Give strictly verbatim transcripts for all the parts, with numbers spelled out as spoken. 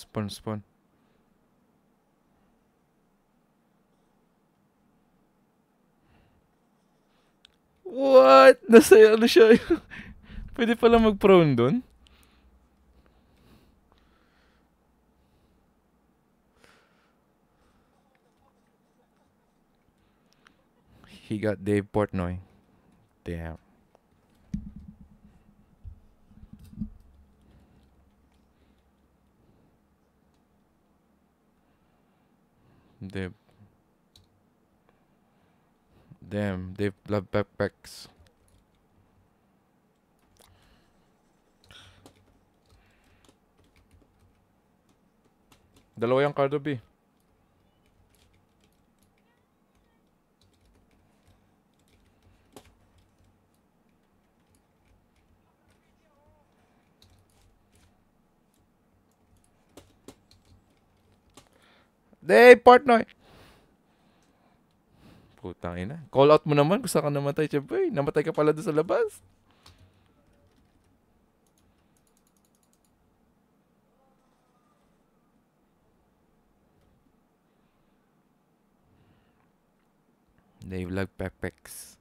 Spawn, spawn. What? Nasa ano siya? Pwede pala mag-prone dun? He got Dave Portnoy. Damn. Dave. Damn, Dave love backpacks. Dalawa yung Cardo B. Dave Portnoy! Putang ina. Call out mo naman kung saan ka namatay, Cheboy. Namatay ka pala doon sa labas. Dave love backpacks.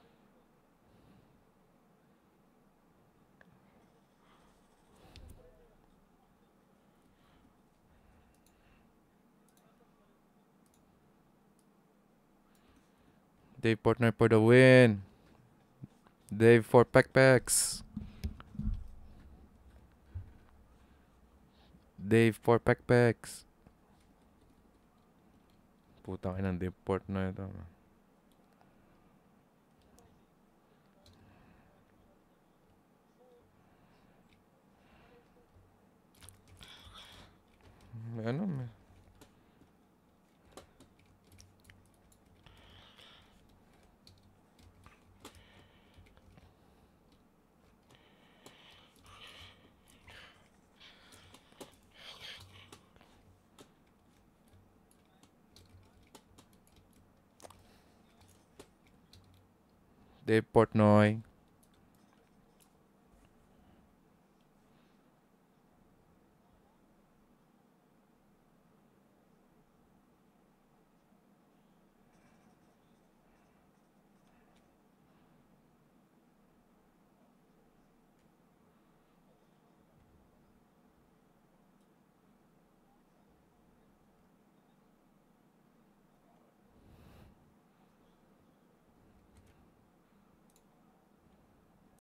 Dave Portnoy for the win. Dave for backpacks. Dave for backpacks. Putang ina, Dave Portnoy ito. May ano, may... Dave Portnoy.